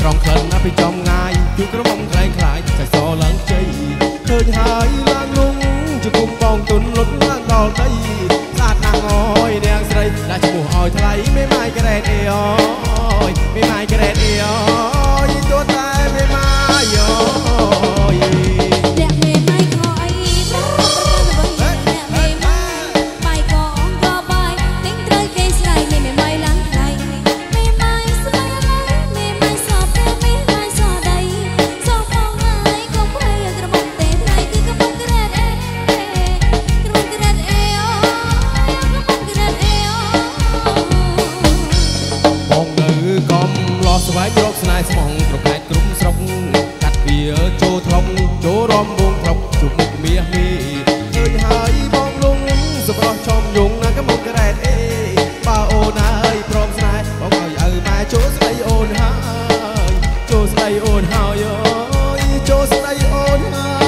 รองเคลิ้นนะไปจอมง่ายជួกระมงแรงคลายใส่ซอหลังใจเคยหายล้างลุงจะกุมปองตุนลดล้างดอกได้สาดนางอ้อยแดงใส่และจมูกอ้อยทลายไม่ไม่กระเด็นเอ้อยไม่ไม่กระเด็นเอ้อยตัวตายไม่มาย้อยเด็กไม่ไม่คอยร้องประกันไว้เด็กไม่ไม่กองก็ไปติ้งเตยเกยใส่ไม่ไม่ล้างใครไม่ไม่สบายไม่ไม่สอบแต่ไม่ไม่สอบใดสอบมองไงก็เพยกระบอกเตะไทยคือกระบอกกระเด็นกระบอกกระเด็นกระบอกกระเด็นมองเนื้อกอมรอสบายยกสนายสมองตรกแผดกลุ่มสรกกัดเบียโจทองโจรอมวงทรกจุกมุกเมียมีเคยหายมองลุงสบรอชมยุงนะก็มองกระเด็นป้าโอนายพร้อมสนายบอกเอาอย่ามาโจสไลโอนหายโจสไลโอนหายโจสไลโอนหาย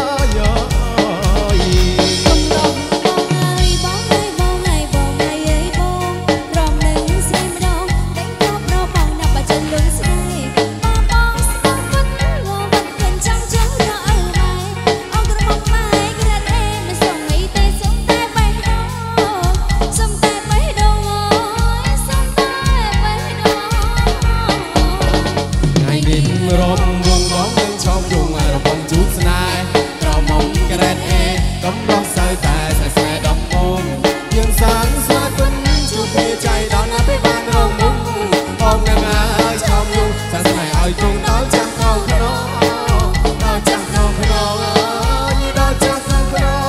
รอมวงร้องยังชอบยุงเราบังจุดสนายเรามองกระเด็นกำลังใส่แต่ใส่แสดอกมงยังสารสาตุนจุดเพียใจดอนไปบ้านเรามุงมองยังไงชอบยุงสารสมัยเอาจุงดอนจังเขาขนมดอนจังเขาขนมดอนจังเขาขนม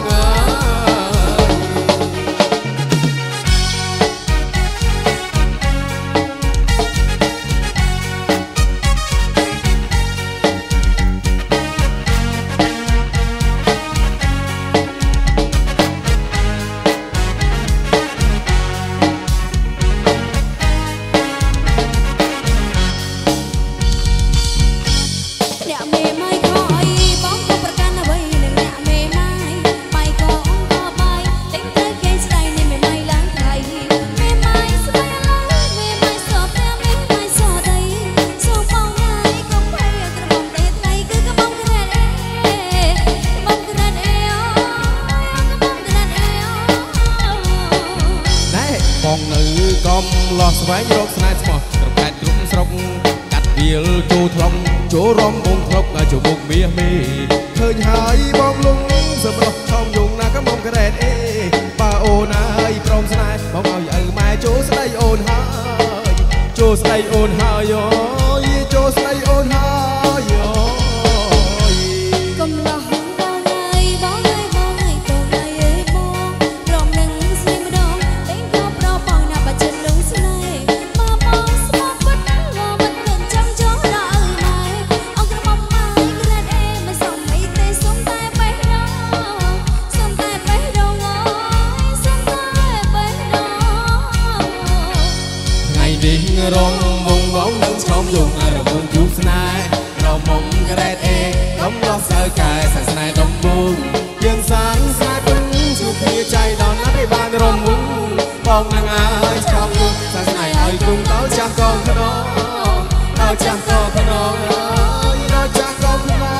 มองเนื้อกอมรอสบายยกสนายสมองตรกแผดกลุ่มสรกกัดเบียลโจทองโจรอมวงทรกจุมุกเมียมีเคยหายมองลุงสมรสชอมยุงนะก็มองกระเด็นป้าโอนายพร้อมสนายมองเอาอย่ามาโจสไลโอนหายโจสไลโอนหายโจสไลโอนหายกำลังบ้องไงบ้องไงบ้องไงตัวไงบ้องรอมหนึ่งสลิมดองเต็งครอบรอปองนับปัจจุบันสไลมาบ้องสมองวัดรอมันเงินจำจ้อรอไหมเอากระบอกไม้กระเด็นมาส่งไม่เตะส่งแต่ไปดองส่งแต่ไปดองส่งแต่ไปดองไงดิ้งร้องวงร้องนั่งชมยุงเราวงจุกสนายเรามองกระเด็นกำลังใส่กายใส่สนายดมบุ้งยังสารสายปุ่นจุกเพียใจดอนนับไปบ้านรมมุ้งมองนางอายชอบยุงใส่สนายอ้อยกรุงเต้าจังกองขนมเต้าจังกองขนมเต้าจังกองขนม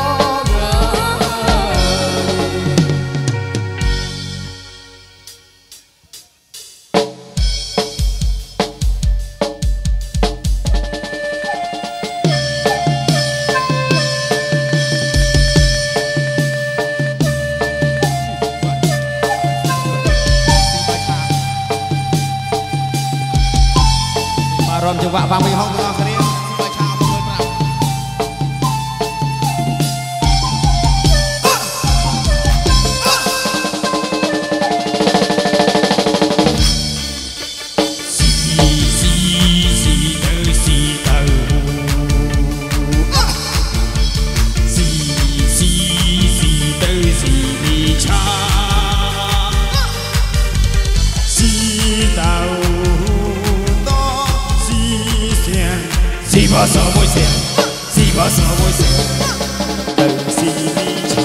รวมจังหวะฟังไปห้องตัวคณีไปชาวมือปราบ是我所會成，是我所會成，對是你唱。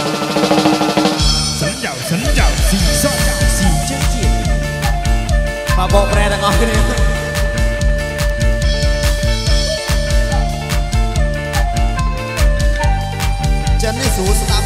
神遊神遊是雙遊是將戰， บอกแปรต่างออกนี่សួរស្ដាប់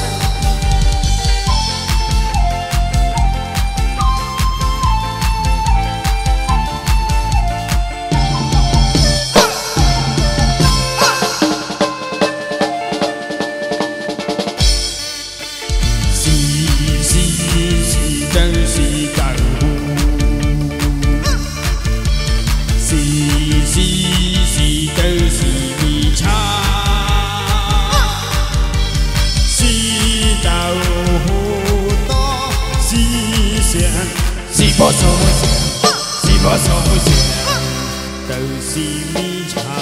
បោះសូមួយស៊ីបោះសូមួយស៊ីទៅស៊ីមីឆា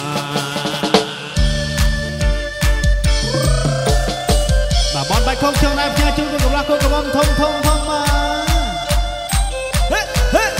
បាទបនបាយខំចង់ដែរផ្ញើជូនទៅកម្លាំងកូនកំងធំផងមកហេហេ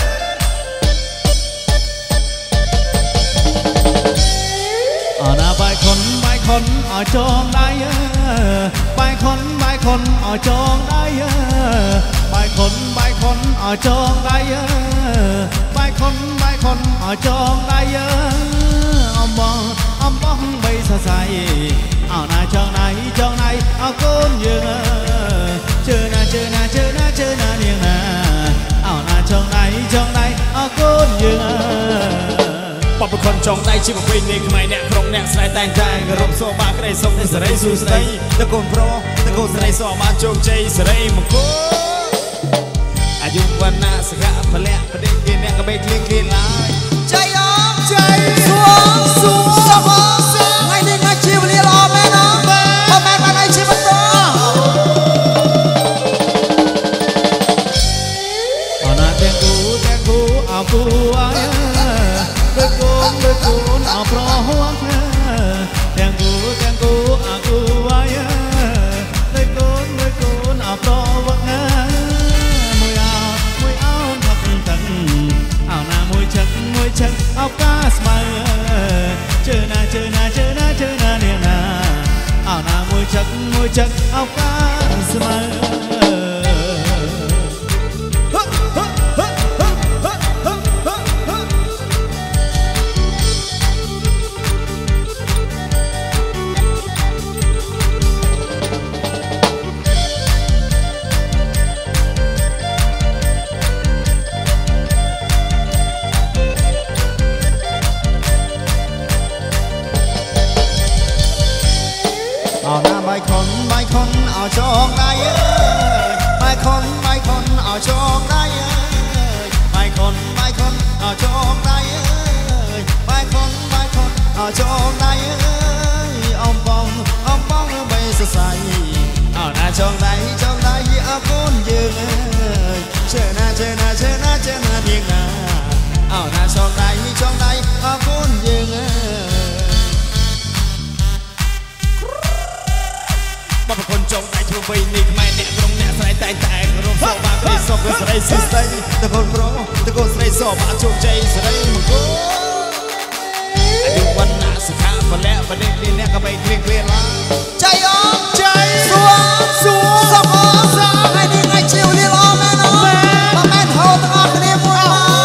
អណាបាយខុនឲ្យចងដៃបាយខុនឲ្យចងដៃបាយខុនឲ្យចងដៃបាយខុនឲ្យចងដៃអំបងបីសរសៃអោណាចងដៃអកូនយើងជើណានាងណាអោណាចងដៃអកូនយើងបបខុនចងដៃជាប្រពៃណីខ្មែរអ្នកក្រុងអ្នកស្រីតែងតែរំសោបាក្តីសុខសេរីសួស្តីតកូនប្រុសតកូនស្រីសបានជោគជ័យសេរីមង្គលអាយុវណ្ណៈសកៈពលៈប្រដេកគេអ្នកក៏បីគ្លៀងគេឡើយចៃអងចៃសួរថ្ងៃនេះថ្ងៃជីវលាល្អមែនអត់មែនបានឲ្យជីវិតតអណាទាំងគូអោគូអាយដូចគូនអោប្រហួងទាំងគូអោគូអាយដូចគូនអោប្រវងអោកាស្មើជើណានាងណាអោណាមួយចឹកអោកាស្មើអោណាបាយខុនអោចងដៃបាយខុនអោចងដៃបាយខុនអោចងដៃបាយខុនអោចងដៃអំបងបីសរសៃអោណាចងដៃអកូនយើងជើណានាងណាអោណាចងដៃអកូនយើងបបខុនចងដៃធ្វើបីនេះខ្មែរអ្នកក្រុងអ្នកស្រីតែងតែរំសោបាក្តីសុខសេរីសួស្តីតកូនប្រុសតកូនស្រីសបានជោគជ័យសេរីមង្គលអាយុវណ្ណៈសុខៈពលៈប្រដេកនេះអ្នកក៏បីគ្រៀងគ្រៀនឡើយចៃអងចៃសួរថ្ងៃនេះថ្ងៃជីវលាល្អមែនអត់មែនហៅទាំងអស់គ្នាមួយ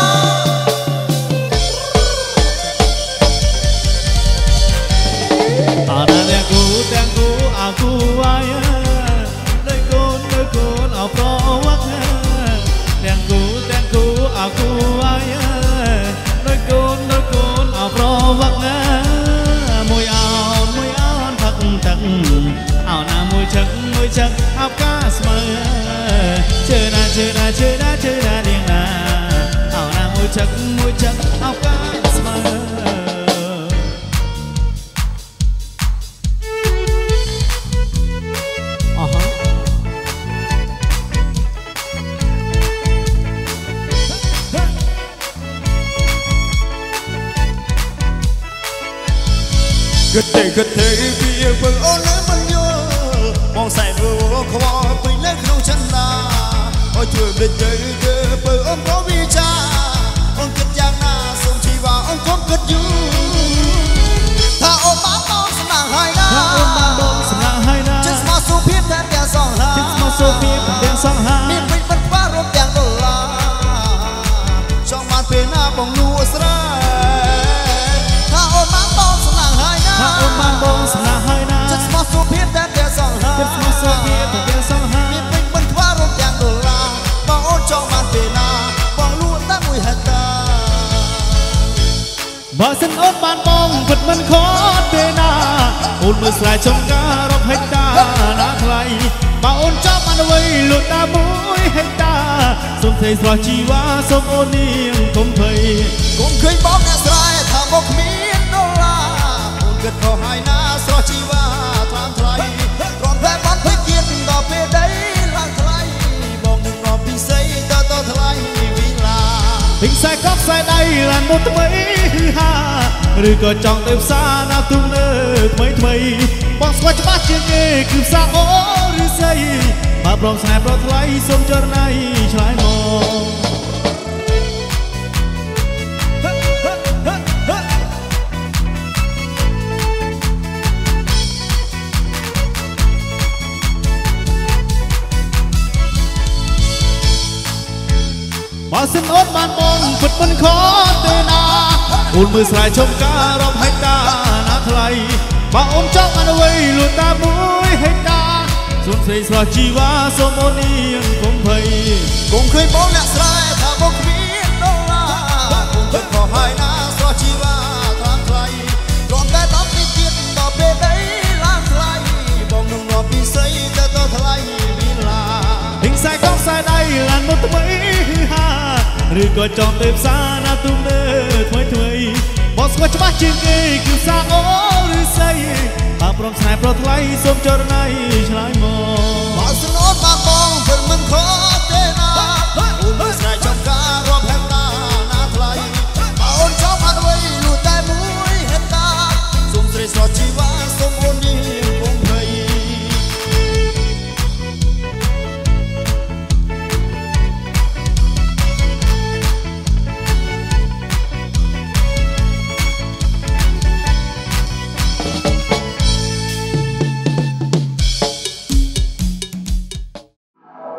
អរណាទាំងគូអោគូអាយដូចគូនអោប្រវកទាំងគូអោគូអាយដូចគូនអោប្រវកមួយអោនផឹកទឹកអោណាមួយចឹកអោកាស្មើជើណានាងណាអោណាមួយចឹកអោកាស្មើគិតទេពីពឹងអូនលើមិនយល់បងសែនរួខ្វល់ពេញនៅក្នុងចិនដាអើជួយមិនទៅពឹងអូនក៏វិចាអូនគិតយ៉ាងណាសូមជីវ៉ាអូនកុំគិតយូរថាអូនបានបងស្នាហើយណាចិត្តស្មោះសុភាពតែទាំងសងហាមានពេញមិនខ្វះរួមទាំងដុល្លារចង់បានពេលណាបងលួស្រែថាអូនបានបងស្នាហើយណាចិត្តស្មោះសុភាពតែទាំងសងហាមិនខត់ទេណាអូនមើលស្រែចំការរាប់ហិកតាណាថ្លៃបើអូនចាប់បានអ្វីលួចតា1ហិកតាសុំធ្វើស្រស់ជីវ៉ាសុំអូននាងកុំភ័យកុំឃើញបងអ្នកស្រែថាមកគ្មានដុល្លារអូនគិតខុសហើយណាស្រស់ជីវ៉ាថ្លាមថ្លៃទ្រាំតែបានពេកទៀតដល់ពេលដីឡើងថ្លៃបងនឹងនាំពិសីតថ្លៃវិឡាពេញខ្សែកប់ខ្សែដៃឡានមុតថ្មីហឺហាឬក៏ចង់ទៅផ្សារណាទុំនៅថ្មីថ្មីបងស្គាល់ច្បាស់ជាងគេគឺផ្សារអូឬស្អីបើព្រមស្នេហ៍ប្រថ្លៃសូមចរណៃឆ្លើយមកបើសិនអូនបានបងពិតមិនខត់ទេណាអូនមើលស្រែចំការរាប់ហិកតាណាថ្លៃបើអូនចង់បានអ្វីលួចតា1ហិកតាសុំស្រីស្រស់ជីវ៉ាសូមអូននាងកុំភ័យកុំឃើញបងអ្នកស្រែថាបងគ្មានដុល្លារអូនពិតខុសហើយណាស្រស់ជីវ៉ាថ្លាថ្លៃទ្រាំតែដល់ទីទៀតដល់ពេលដីឡើងថ្លៃបងនឹងនាំពិសីទៅថ្លៃវិឡាពេញខ្សែកង់ខ្សែដៃឡានមុតថ្មីឬក៏ចង់ទៅផ្សារណាទុំនៅថ្មីថ្មីបងស្គាល់ច្បាស់ជាងគេគឺផ្សារអូឬស្អីបើព្រមស្នេហ៍ប្រថ្លៃសូមចរណៃឆ្លើយមកបើស្នូតបានបងពិតមិនខត់ទេណាអូនមើលស្រែចំការរាប់ហិកតាណាថ្លៃបើអូនចង់បានអ្វីលួចតែ1ហិកតាសូមស្រីស្រស់ជីវ៉ាសូមអូននាងកុំភ័យ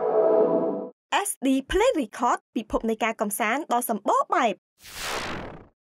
SD Play Record ពិភពនៃការកម្សាន្តដ៏សម្បូរបែប